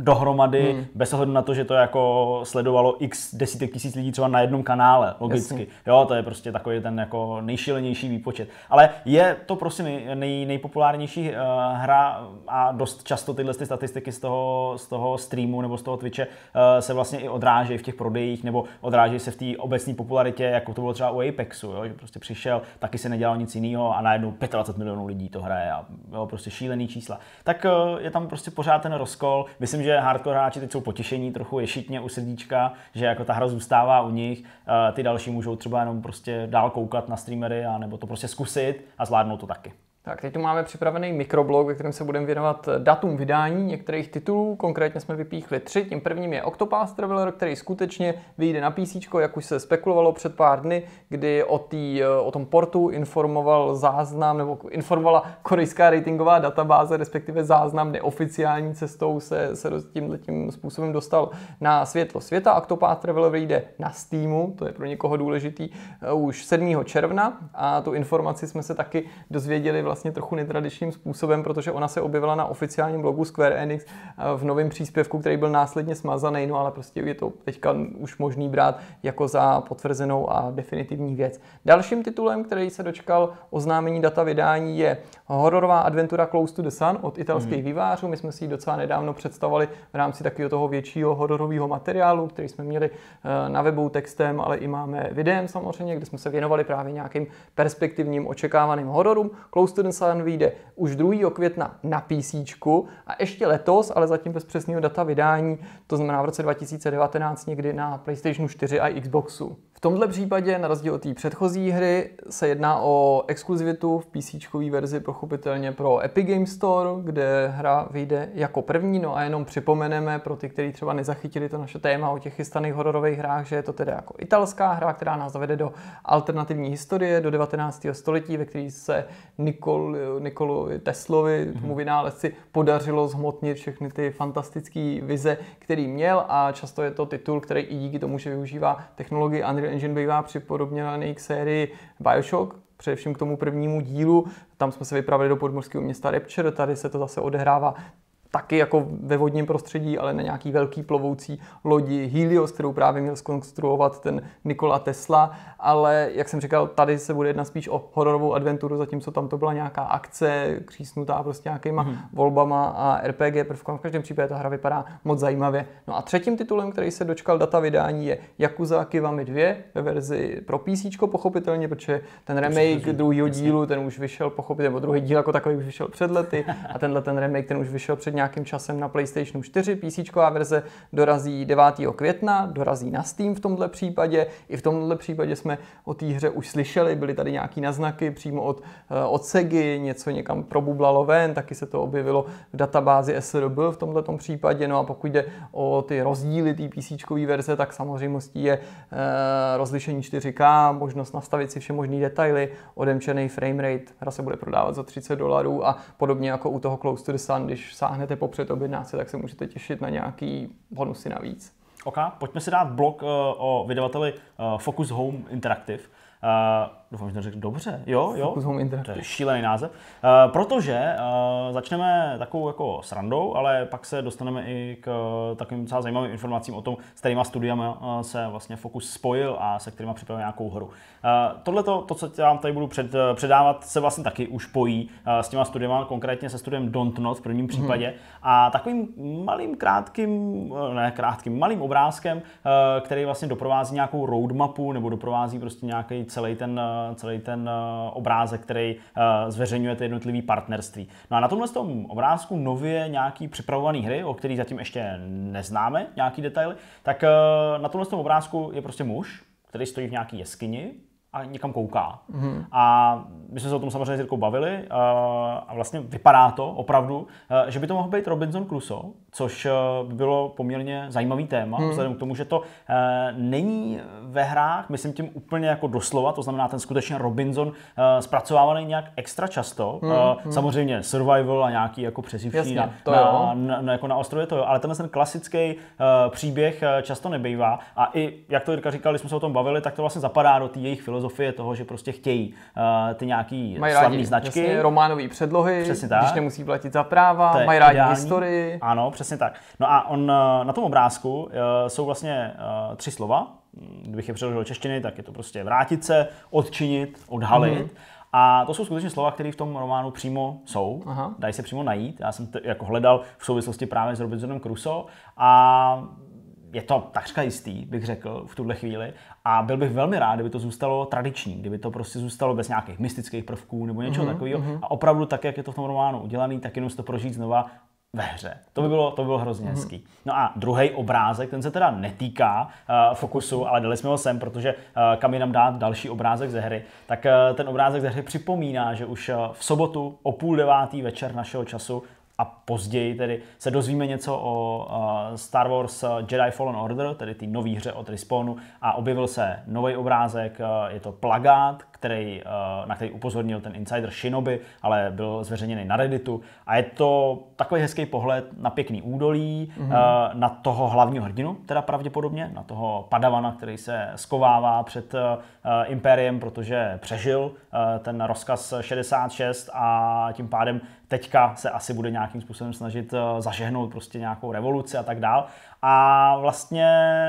dohromady, bez ohledu na to, že to jako sledovalo x desítek tisíc lidí třeba na jednom kanále, logicky. Jasně. Jo, to je prostě takový ten jako nejšílenější výpočet. Ale je to prostě nejpopulárnější hra a dost často tyhle statistiky z toho streamu nebo z toho Twitche se vlastně i odrážejí v těch prodejích nebo odrážejí se v té obecné popularitě, jako to bylo třeba u Apexu, jo, že prostě přišel, taky se nedělal nic jiného a najednou 25 milionů lidí to hraje a jo, prostě šílený čísla. Tak je tam prostě pořád ten rozkol. Myslím, že hardcore hráči teď jsou potěšení trochu ješitně u srdíčka, že jako ta hra zůstává u nich, ty další můžou třeba jenom prostě dál koukat na streamery a nebo to prostě zkusit a zvládnout to taky. Tak, teď tu máme připravený mikroblog, ve kterém se budeme věnovat datum vydání některých titulů. Konkrétně jsme vypíchli 3. Tím prvním je Octopath Traveler, který skutečně vyjde na PC, jak už se spekulovalo před pár dny, kdy o tom portu informoval záznam, nebo informovala korejská ratingová databáze, respektive záznam neoficiální cestou se tímhletím způsobem dostal na světlo světa. Octopath Traveler vyjde na Steamu, to je pro někoho důležitý, už 7. června a tu informaci jsme se taky dozvěděli vlastně trochu netradičním způsobem, protože ona se objevila na oficiálním blogu Square Enix v novém příspěvku, který byl následně smazaný, no ale prostě je to teďka už možný brát jako za potvrzenou a definitivní věc. Dalším titulem, který se dočkal oznámení data vydání, je hororová adventura Close to the Sun od italských vývářů. My jsme si ji docela nedávno představovali v rámci takového toho většího hororového materiálu, který jsme měli na webu textem, ale i máme videem samozřejmě, kde jsme se věnovali právě nějakým perspektivním očekávaným hororům. Close to the Sun vyjde už 2. května na PC a ještě letos, ale zatím bez přesného data vydání, to znamená v roce 2019 někdy na PlayStation 4 a Xboxu. V tomhle případě, na rozdíl od té předchozí hry, se jedná o exkluzivitu v PC-čkové verzi pochopitelně pro Epic Games Store, kde hra vyjde jako první, no a jenom připomeneme pro ty, kteří třeba nezachytili to naše téma o těch chystaných hororových hrách, že je to teda jako italská hra, která nás zavede do alternativní historie, do 19. století, ve které se Nikolovi Teslovi, tomu vynálezci, podařilo zhmotnit všechny ty fantastické vize, který měl a často je to titul, který i díky tomu, že využívá technologii Unreal Engine, bývá připodobněný k sérii BioShock, především k tomu prvnímu dílu. Tam jsme se vypravili do podmořského města Rapture, tady se to zase odehrává taky jako ve vodním prostředí, ale na nějaký velký plovoucí lodi Helios, kterou právě měl zkonstruovat ten Nikola Tesla, ale jak jsem říkal, tady se bude jednat spíš o hororovou adventuru, zatímco tam to byla nějaká akce, křísnutá prostě nějakýma volbama a RPG prvkama. V každém případě ta hra vypadá moc zajímavě. No a třetím titulem, který se dočkal data vydání, je Yakuza Kiwami 2 ve verzi pro PC, pochopitelně, protože ten remake druhého dílu, ten už vyšel pochopitelně, nebo druhý díl jako takový už vyšel před lety a ten remake, ten už vyšel před nějakým časem na PlayStation 4. PCčková verze dorazí 9. května, dorazí na Steam v tomhle případě. I v tomhle případě jsme o té hře už slyšeli, byly tady nějaký naznaky přímo od Segy, něco někam probublalo ven, taky se to objevilo v databázi SRB v tomhletom případě. No a pokud jde o ty rozdíly té PCčkové verze, tak samozřejmostí je rozlišení 4K, možnost nastavit si vše možný detaily, odemčený framerate, hra se bude prodávat za $30 a podobně jako u toho Close to the Sun, když sáhnete po předobjednávce, tak se můžete těšit na nějaký bonusy navíc. OK, pojďme si dát blog o vydavateli Focus Home Interactive. Doufám, že to řekl dobře. Jo. Focus Home Interactive. To je šílený název. Protože začneme takovou jako srandou, ale pak se dostaneme i k takovým docela zajímavým informacím o tom, s kterýma studiami se vlastně Focus spojil a se kterýma připravil nějakou hru. Tohleto, to, co vám tady budu předávat, se vlastně taky už pojí s těma studiama, konkrétně se studiem Dontnod v prvním případě. A takovým malým obrázkem, který vlastně doprovází nějakou roadmapu nebo doprovází prostě nějaký celý ten obrázek, který zveřejňuje ty jednotlivý partnerství. No a na tomhle obrázku nově nějaký připravovaný hry, o který zatím ještě neznáme nějaký detaily, tak na tomhle obrázku je prostě muž, který stojí v nějaký jeskyni a někam kouká. A my jsme se o tom samozřejmě s Jirkou bavili a vlastně vypadá to opravdu, že by to mohl být Robinson Crusoe, což by bylo poměrně zajímavý téma, vzhledem k tomu, že to není ve hrách, myslím tím úplně jako doslova, to znamená ten skutečně Robinson zpracovávaný nějak extra často. Samozřejmě survival a nějaký jako přeživší jako na ostrově to jo, ale ten klasický příběh často nebejvá a i, jak to Jirka říkal, když jsme se o tom bavili, tak to vlastně zapadá do té jejich filozofie filozofie toho, že prostě chtějí ty nějaký slavné značky. Jasně, románové předlohy, přesně tak. Když nemusí platit za práva, mají rádi historii. Ano, přesně tak. No a on na tom obrázku jsou vlastně 3 slova. Kdybych je přeložil do češtiny, tak je to prostě vrátit se, odčinit, odhalit. A to jsou skutečně slova, které v tom románu přímo jsou. Aha. Dají se přímo najít. Já jsem jako hledal v souvislosti právě s Robinsonem Crusoe a je to takřka jistý, bych řekl, v tuhle chvíli. A byl bych velmi rád, kdyby to zůstalo tradiční, kdyby to prostě zůstalo bez nějakých mystických prvků nebo něčeho takového. A opravdu tak, jak je to v tom románu udělaný, tak jenom si to prožít znova ve hře. To by bylo hrozně hezký. No a druhý obrázek, ten se teda netýká fokusu, ale dali jsme ho sem, protože kam jinam dát další obrázek ze hry, tak ten obrázek ze hry připomíná, že už v sobotu o 8:30 večer našeho času a později tedy se dozvíme něco o Star Wars Jedi Fallen Order, tedy té nový hře od Respawnu, a objevil se nový obrázek, je to plagát, na který upozornil ten insider Shinobi, ale byl zveřejněný na Redditu, a je to takový hezký pohled na pěkný údolí, na toho hlavního hrdinu, teda pravděpodobně, na toho padavana, který se skovává před Impériem, protože přežil ten rozkaz 66 a tím pádem teďka se asi bude nějakým způsobem snažit zažehnout prostě nějakou revoluci a tak dál. A vlastně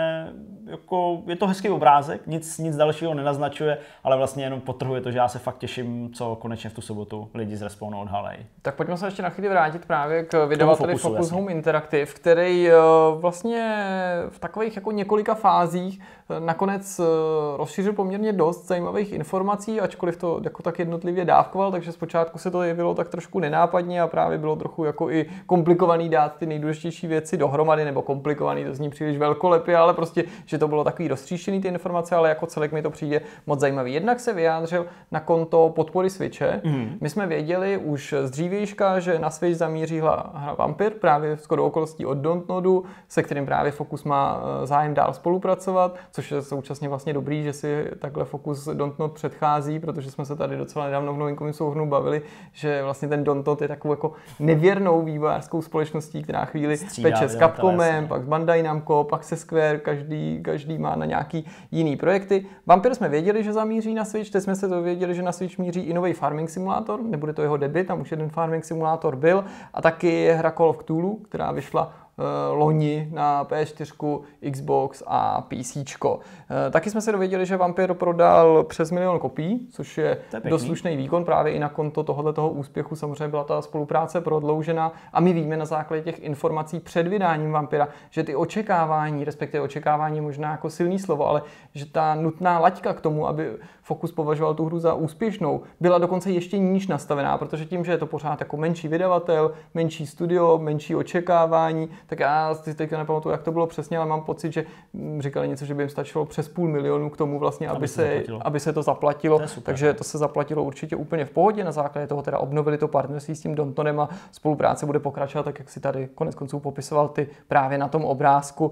jako je to hezký obrázek, nic dalšího nenaznačuje, ale vlastně jenom podtrhuje to, že já se fakt těším, co konečně v tu sobotu lidi z Respawnu odhalej. Tak pojďme se ještě na chvíli vrátit právě k vydavateli Focus Home Interactive, který vlastně v takových jako několika fázích nakonec rozšířil poměrně dost zajímavých informací, ačkoliv to jako tak jednotlivě dávkoval, takže zpočátku se to jevilo tak trošku nenápadně a právě bylo trochu jako i komplikovaný dát ty nejdůležitější věci dohromady, nebo komplikovaný, to zní příliš velkolepě, ale prostě, že to bylo takový roztříštěný ty informace, ale jako celek mi to přijde moc zajímavý. Jednak se vyjádřil na konto podpory Switche. My jsme věděli už z dřívějška, že na Switch zamíří hra Vampyr, právě shodou okolností od Dontnodu, se kterým právě Focus má zájem dál spolupracovat, což je současně vlastně dobrý, že si takhle Focus Dontnod předchází, protože jsme se tady docela nedávno v novinkovém souhrnu bavili, že vlastně ten Dontnod je takovou jako nevěrnou vývojářskou společností, která chvíli peče s Capcomem, pak s Bandai Namco, pak se Square, každý má na nějaký jiný projekty. Vampyr jsme věděli, že zamíří na Switch, teď jsme se dověděli, že na Switch míří i nový Farming Simulátor, nebude to jeho debut, tam už jeden Farming Simulátor byl, a taky hra Call of Cthulhu, která vyšla loni na PS4, Xbox a PC. Taky jsme se dověděli, že Vampyr prodal přes 1 milion kopií, což je dost slušný výkon, právě i na konto tohoto úspěchu samozřejmě byla ta spolupráce prodloužena, a my víme na základě těch informací před vydáním Vampyra, že ty očekávání, respektive očekávání možná jako silný slovo, ale že ta nutná laťka k tomu, aby Focus považoval tu hru za úspěšnou, byla dokonce ještě níž nastavená, protože tím, že je to pořád jako menší vydavatel, menší studio, menší očekávání, tak já si teďka nepamatuju, jak to bylo přesně, ale mám pocit, že říkali něco, že by jim stačilo přes 500 000 k tomu vlastně, aby se to zaplatilo. To takže to se zaplatilo určitě úplně v pohodě, na základě toho teda obnovili to partnerství s tím Dontnonem a spolupráce bude pokračovat, tak jak si tady konec konců popisoval ty právě na tom obrázku.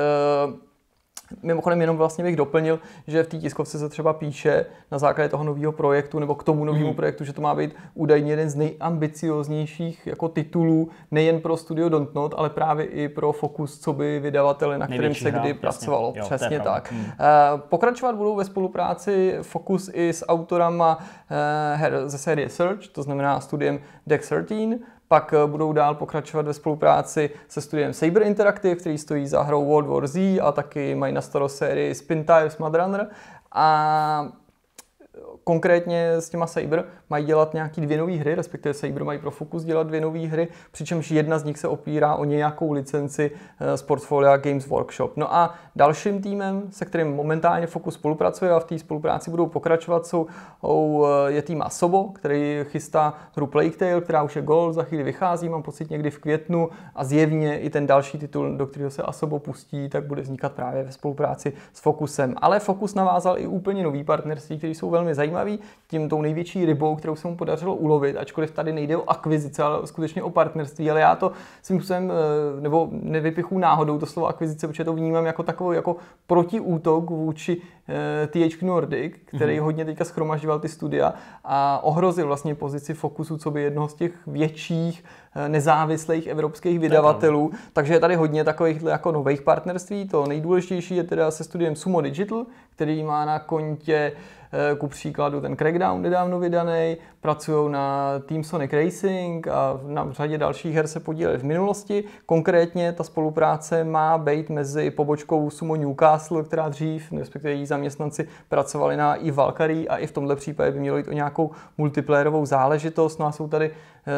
Mimochodem jenom vlastně bych doplnil, že v té tiskovce se třeba píše na základě toho nového projektu nebo k tomu novému projektu, že to má být údajně jeden z nejambicioznějších jako titulů nejen pro studio Dontnod, ale právě i pro Focus, co by vydavatele, na kterém se kdy pracovalo. Jo, přesně tak. Pokračovat budou ve spolupráci Focus i s autorama her ze série Search, to znamená studiem Deck 13. Pak budou dál pokračovat ve spolupráci se studiem Saber Interactive, který stojí za hrou World War Z, a taky mají na starost sérii Spintires Mudrunner. A konkrétně s těma Saber mají dělat nějaký 2 nové hry, respektive Saber mají pro Focus dělat 2 nové hry, přičemž jedna z nich se opírá o nějakou licenci z portfolia Games Workshop. No a dalším týmem, se kterým momentálně Focus spolupracuje a v té spolupráci budou pokračovat, je tým Asobo, který chystá hru Plague Tale, která už je gol, za chvíli vychází, mám pocit někdy v květnu, a zjevně i ten další titul, do kterého se Asobo pustí, tak bude vznikat právě ve spolupráci s Focusem. Ale Focus navázal i úplně nový partnerství, které jsou velmi zajímavý, tou největší rybou, kterou se mu podařilo ulovit, ačkoliv tady nejde o akvizice, ale skutečně o partnerství, ale já to svým způsobem nebo nevypichu náhodou to slovo akvizice, protože to vnímám jako takový jako protiútok vůči THQ Nordic, který hodně teďka shromažďoval ty studia a ohrozil vlastně pozici Focusu, co by jednoho z těch větších nezávislých evropských vydavatelů, takže je tady hodně takových jako nových partnerství. To nejdůležitější je teda se studiem Sumo Digital, který má na kontě ku příkladu ten Crackdown nedávno vydaný, pracují na Team Sonic Racing a na řadě dalších her se podíleli v minulosti. Konkrétně ta spolupráce má být mezi pobočkou Sumo Newcastle, která dřív, respektive její zaměstnanci, pracovali na i Valkyrie a i v tomhle případě by mělo jít o nějakou multiplayerovou záležitost. No a jsou tady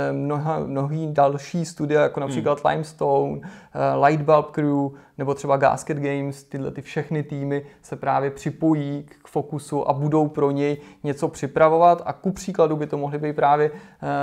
mnohý další studia, jako například Limestone, Lightbulb Crew nebo třeba Gasket Games. Tyhle ty všechny týmy se právě připojí k Focusu a budou pro něj něco připravovat a ku příkladu by to mohly být právě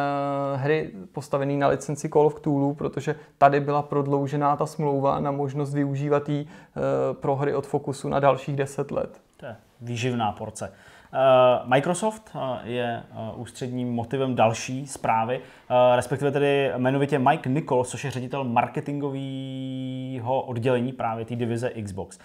hry postavené na licenci Call of Cthulhu, protože tady byla prodloužená ta smlouva na možnost využívat jí pro hry od Focusu na dalších 10 let. To je výživná porce. Microsoft je ústředním motivem další zprávy, respektive tedy jmenovitě Mike Nichols, což je ředitel marketingového oddělení právě té divize Xbox.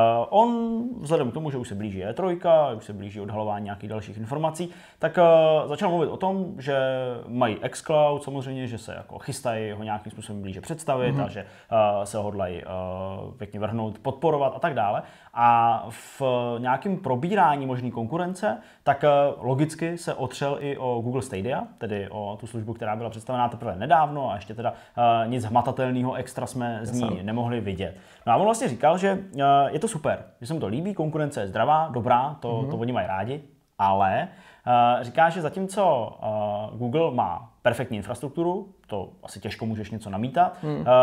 On vzhledem k tomu, že už se blíží E3, už se blíží odhalování nějakých dalších informací, tak začal mluvit o tom, že mají xCloud samozřejmě, že se jako chystají ho nějakým způsobem blíže představit a že se hodlají pěkně vrhnout, podporovat a tak dále. A v nějakém probírání možný konkurence, tak logicky se otřel i o Google Stadia, tedy o tu službu, která byla představená teprve nedávno a ještě teda nic hmatatelného extra jsme z ní nemohli vidět. No a on vlastně říkal, že je to super, že se mu to líbí, konkurence je zdravá, dobrá, to oni mají rádi, ale říká, že zatímco Google má perfektní infrastrukturu, to asi těžko můžeš něco namítat,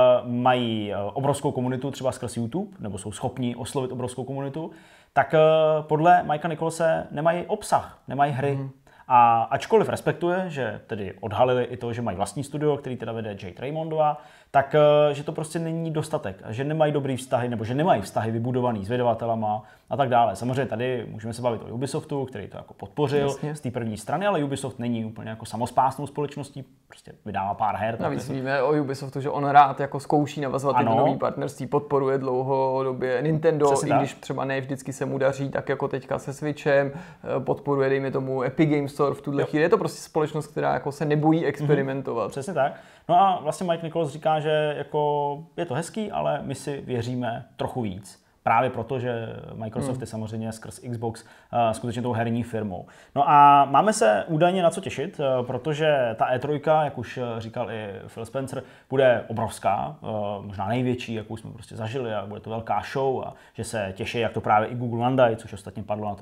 mají obrovskou komunitu třeba skrz YouTube, nebo jsou schopni oslovit obrovskou komunitu, tak podle Mikea Nicholse nemají obsah, nemají hry. A ačkoliv respektuje, že tedy odhalili i to, že mají vlastní studio, který teda vede Jade Raymondová, tak že to prostě není dostatek, že nemají dobrý vztahy, nebo že nemají vztahy vybudovaný s vydavatelama a tak dále. Samozřejmě tady můžeme se bavit o Ubisoftu, který to jako podpořil z té první strany, ale Ubisoft není úplně jako samospásnou společností, prostě vydává pár her. Navíc víme o Ubisoftu, že on rád jako zkouší navazovat tyto nový partnerství, podporuje dlouhodobě Nintendo, i když třeba ne vždycky se mu daří, tak jako teďka se Switchem, podporuje dejme tomu Epic Games Store v tuhle chvíli. Je to prostě společnost, která jako se nebojí experimentovat. Přesně tak. No a vlastně Mike Nichols říká, že jako je to hezký, ale my si věříme trochu víc. Právě proto, že Microsoft je samozřejmě skrz Xbox skutečně tou herní firmou. No a máme se údajně na co těšit, protože ta E3, jak už říkal i Phil Spencer, bude obrovská, možná největší, jakou jsme prostě zažili, a bude to velká show a že se těší, jak to právě i Google nandají, což ostatně padlo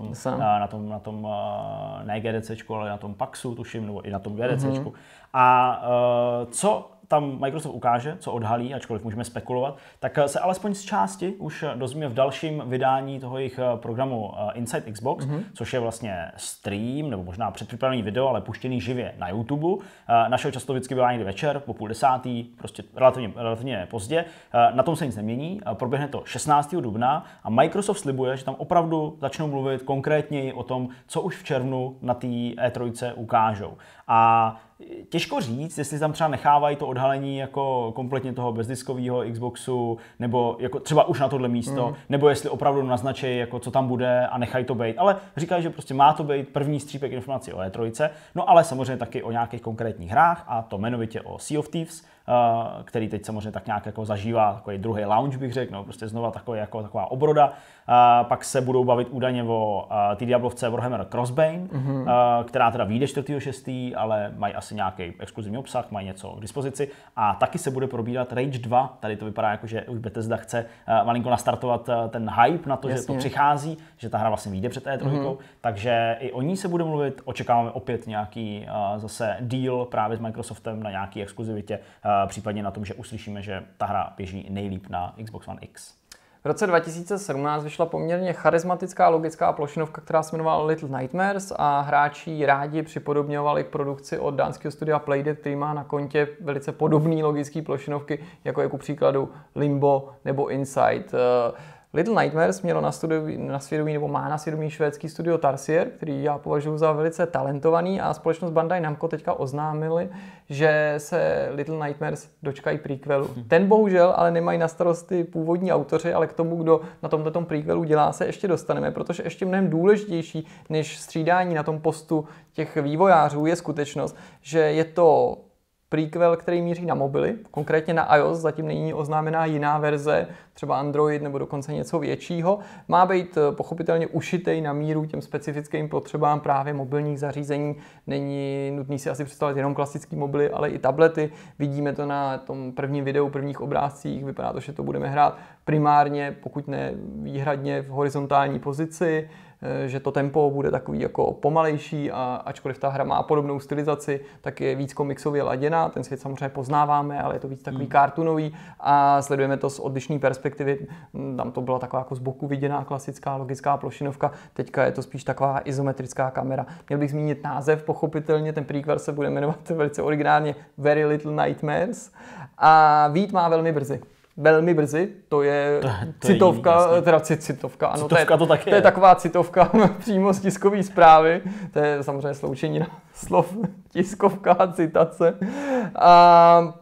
na tom ne GDCčku, ale na tom PAXu, tuším, nebo i na tom GDCčku. A co tam Microsoft ukáže, co odhalí, ačkoliv můžeme spekulovat, tak se alespoň z části už dozvíme v dalším vydání toho jejich programu Inside Xbox, což je vlastně stream, nebo možná předpřipravený video, ale puštěný živě na YouTube. Našeho často vždycky bývá někdy večer, po 10:30, prostě relativně pozdě. Na tom se nic nemění, proběhne to 16. dubna a Microsoft slibuje, že tam opravdu začnou mluvit konkrétněji o tom, co už v červnu na té E3 ukážou. A těžko říct, jestli tam třeba nechávají to odhalení jako kompletně toho bezdiskového Xboxu, nebo jako třeba už na tohle místo, nebo jestli opravdu naznačí, jako co tam bude a nechají to být. Ale říkají, že prostě má to být první střípek informací o E3, no ale samozřejmě taky o nějakých konkrétních hrách, a to jmenovitě o Sea of Thieves, který teď samozřejmě tak nějak jako zažívá takový druhý launch, bych řekl, no, prostě znova taková obroda. Pak se budou bavit údajně o té Diablovce Warhammer Crossbane, která teda vyjde 4.6., ale mají asi nějaký exkluzivní obsah, mají něco k dispozici. A taky se bude probírat Rage 2, tady to vypadá jako, že už Bethesda chce malinko nastartovat ten hype na to, že to přichází, že ta hra vlastně vyjde před E3, takže i o ní se bude mluvit, očekáváme opět nějaký zase deal právě s Microsoftem na nějaký exkluzivitě, případně na tom, že uslyšíme, že ta hra běží nejlíp na Xbox One X. V roce 2017 vyšla poměrně charismatická logická plošinovka, která se jmenovala Little Nightmares, a hráči ji rádi připodobňovali k produkci od dánského studia Playdead, který má na kontě velice podobné logické plošinovky, jako je ku příkladu Limbo nebo Inside. Little Nightmares mělo na svědomí, nebo má na svědomí švédský studio Tarsier, který já považuji za velice talentovaný, a společnost Bandai Namco teďka oznámili, že se Little Nightmares dočkají prequelu. Ten bohužel ale nemají na starosti původní autoři, ale k tomu, kdo na tomto prequelu dělá, se ještě dostaneme, protože ještě mnohem důležitější než střídání na tom postu těch vývojářů je skutečnost, že je to prequel, který míří na mobily, konkrétně na iOS, zatím není oznámená jiná verze, třeba Android nebo dokonce něco většího. Má být pochopitelně ušitej na míru těm specifickým potřebám právě mobilních zařízení. Není nutný si asi představit jenom klasický mobily, ale i tablety. Vidíme to na tom prvním videu, prvních obrázcích. Vypadá to, že to budeme hrát primárně, pokud ne výhradně v horizontální pozici, že to tempo bude takový jako pomalejší a ačkoliv ta hra má podobnou stylizaci, tak je víc komiksově laděná. Ten svět samozřejmě poznáváme, ale je to víc takový cartoonový a sledujeme to z odlišné perspektivy. Tam to byla taková jako z boku viděná klasická logická plošinovka, teďka je to spíš taková izometrická kamera. Měl bych zmínit název, pochopitelně, ten prequel se bude jmenovat velice originálně Very Little Nightmares a vyjít má velmi brzy, to je citovka, citovka, ano, to je taková citovka přímo z tiskové zprávy, to je samozřejmě sloučení slov tiskovka a citace. A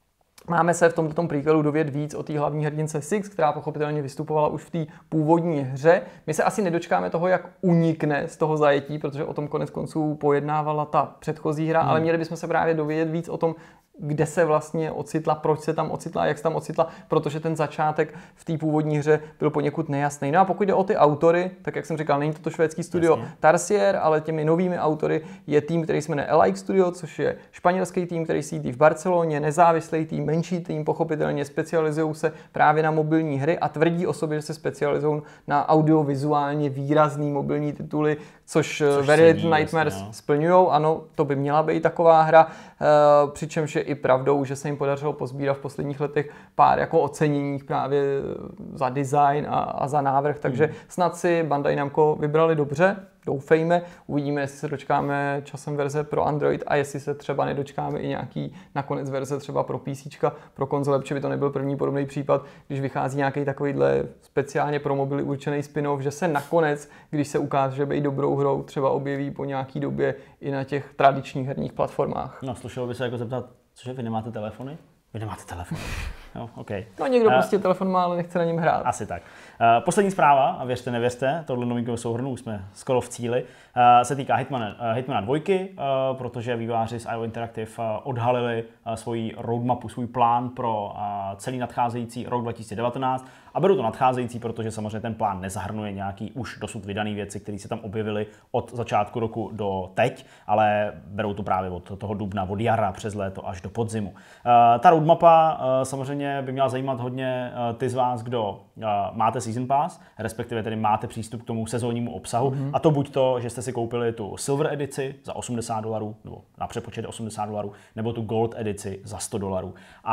máme se v tomto prequelu dovědět víc o té hlavní hrdince Six, která pochopitelně vystupovala už v té původní hře. My se asi nedočkáme toho, jak unikne z toho zajetí, protože o tom konec konců pojednávala ta předchozí hra, ale měli bychom se právě dovědět víc o tom, kde se vlastně ocitla, proč se tam ocitla, jak se tam ocitla, protože ten začátek v té původní hře byl poněkud nejasný. No a pokud jde o ty autory, tak jak jsem říkal, není to švédský studio Tarsier, ale těmi novými autory je tým, který se jmenuje Elike Studio, což je španělský tým, který sídlí v Barceloně, nezávislý tým, menší tým, pochopitelně specializují se právě na mobilní hry a tvrdí o sobě, že se specializují na audiovizuálně výrazný mobilní tituly, což Very Little Nightmares splňují. Ano, to by měla být taková hra, přičemž je i pravdou, že se jim podařilo pozbírat v posledních letech pár jako ocenění právě za design a za návrh, takže snad si Bandai Namco vybrali dobře, doufejme, uvidíme, jestli se dočkáme časem verze pro Android a jestli se třeba nedočkáme i nějaký nakonec verze třeba pro PC, pro konzole, protože by to nebyl první podobný případ, když vychází nějaký takovýhle speciálně pro mobily určený spin-off, že se nakonec, když se ukáže, že by dobrou hrou, třeba objeví po nějaký době i na těch tradičních herních platformách. No, slušelo by se jako zeptat, cože, vy nemáte telefony? Vy nemáte telefony. No, okay. No, někdo prostě telefon má, ale nechce na něm hrát. Asi tak. Poslední zpráva, a věřte, nevěřte, tohle novinkového souhrnu, už jsme skoro v cíli, se týká Hitmana 2, protože vývojáři z IO Interactive odhalili svoji roadmapu, svůj plán pro celý nadcházející rok 2019. A beru to nadcházející, protože samozřejmě ten plán nezahrnuje nějaký už dosud vydané věci, které se tam objevily od začátku roku do teď, ale berou to právě od toho dubna, od jara přes léto až do podzimu. Ta roadmapa samozřejmě by měla zajímat hodně ty z vás, kdo máte Season Pass, respektive tedy máte přístup k tomu sezónnímu obsahu. A to buď to, že jste si koupili tu Silver edici za $80, nebo na přepočet $80, nebo tu Gold edici za $100.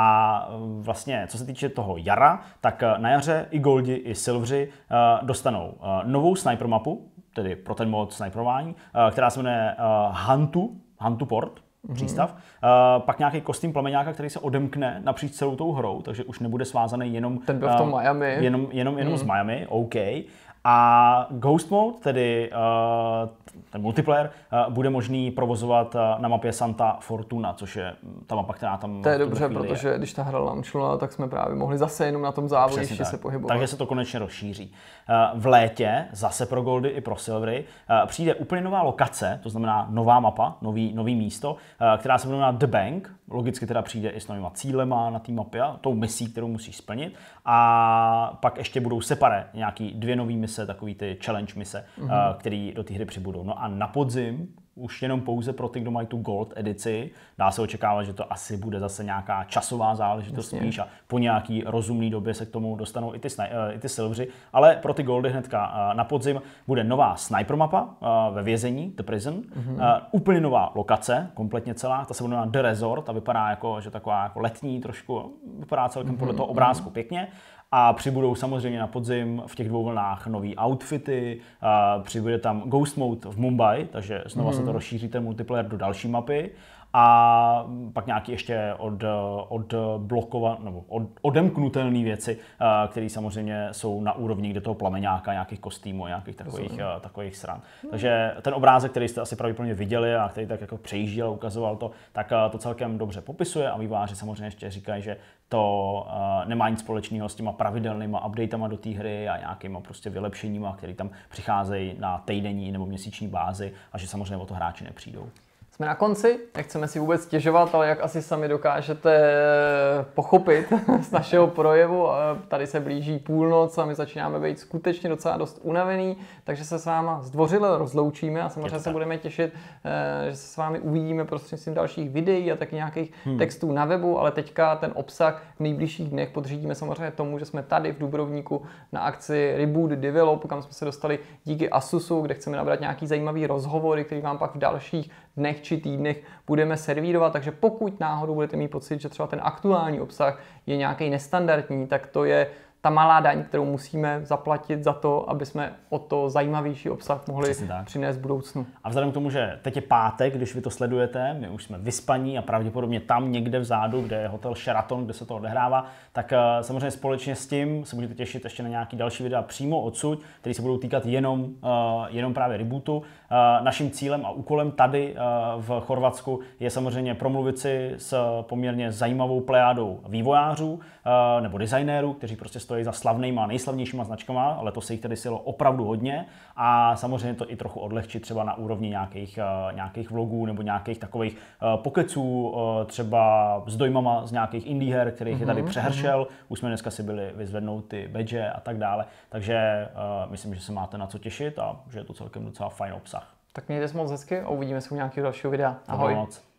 A vlastně, co se týče toho jara, tak na jaře i Goldi, i Silvři dostanou novou sniper mapu, tedy pro ten mod sniperování, která se jmenuje Hantu Port, přístav. Pak nějaký kostým plameňáka, který se odemkne napříč celou tou hrou, takže už nebude svázaný jenom ten byl v tom Miami. Jenom z Miami, OK. A Ghost Mode, tedy ten multiplayer, bude možný provozovat na mapě Santa Fortuna, což je ta mapa, která tam to je dobře, protože když ta hra launchla, tak jsme právě mohli zase jenom na tom závodišti se pohybovat. Takže se to konečně rozšíří. V létě, zase pro Goldy i pro Silvery, přijde úplně nová lokace, to znamená nová mapa, nový místo, která se jmenuje The Bank. Logicky teda přijde i s novýma cílema na té mapě, tou misí, kterou musíš splnit. A pak ještě budou separé nějaký 2 nový mise, takový ty challenge mise, který do té hry přibudou. No a na podzim, už jenom pouze pro ty, kdo mají tu Gold edici, dá se očekávat, že to asi bude zase nějaká časová záležitost spíš a po nějaký rozumný době se k tomu dostanou i ty Silvři. Ale pro ty Goldy hnedka na podzim bude nová sniper mapa ve vězení, The Prison, úplně nová lokace, kompletně celá, ta se jmenuje The Resort a vypadá jako, že taková jako letní trošku, vypadá celkem podle toho obrázku pěkně. A přibudou samozřejmě na podzim v těch 2 vlnách nový outfity, přibude tam Ghost Mode v Mumbai, takže znova se to rozšíří ten multiplayer do další mapy. A pak nějaký ještě odemknutelné věci, které samozřejmě jsou na úrovni kde toho plameňáka, nějakých kostýmů, nějakých takových sran. Takže ten obrázek, který jste asi pravděpodobně viděli a který tak jako přejížděl a ukazoval to, tak to celkem dobře popisuje a vývojáři samozřejmě ještě říkají, že to nemá nic společného s těma pravidelnýma updatama do té hry a nějakýma prostě vylepšeníma, které tam přicházejí na týdenní nebo měsíční bázi a že samozřejmě o to hráči nepřijdou. Jsme na konci, nechceme si vůbec stěžovat, ale jak asi sami dokážete pochopit z našeho projevu, tady se blíží půlnoc a my začínáme být skutečně docela dost unavený, takže se s váma zdvořile rozloučíme a samozřejmě se budeme těšit, že se s vámi uvidíme prostřednictvím dalších videí a taky nějakých textů na webu, ale teďka ten obsah v nejbližších dnech podřídíme samozřejmě tomu, že jsme tady v Dubrovníku na akci Reboot Develop, kam jsme se dostali díky Asusu, kde chceme nabrat nějaký zajímavý rozhovory, který vám pak v dalších dnech či týdnech budeme servírovat, takže pokud náhodou budete mít pocit, že třeba ten aktuální obsah je nějaký nestandardní, tak to je ta malá daň, kterou musíme zaplatit za to, aby jsme o to zajímavější obsah mohli přinést v budoucnu. A vzhledem k tomu, že teď je pátek, když vy to sledujete, my už jsme vyspaní a pravděpodobně tam někde vzadu, kde je hotel Sheraton, kde se to odehrává, tak samozřejmě společně s tím se můžete těšit ještě na nějaký další videa přímo odsud, které se budou týkat jenom právě rebootu. Naším cílem a úkolem tady v Chorvatsku je samozřejmě promluvit si s poměrně zajímavou plejádou vývojářů nebo designérů, kteří prostě stojí za slavnýma, nejslavnějšíma značkama, ale to se jich tady silo opravdu hodně a samozřejmě to i trochu odlehčit třeba na úrovni nějakých vlogů nebo nějakých takových pokeců, třeba s dojmama z nějakých indie her, kterých je tady přehršel. Už jsme dneska si byli vyzvednout ty badge a tak dále, takže myslím, že se máte na co těšit a že je to celkem docela fajn obsah. Tak mějte se moc hezky a uvidíme se u nějakého dalšího videa. Ahoj.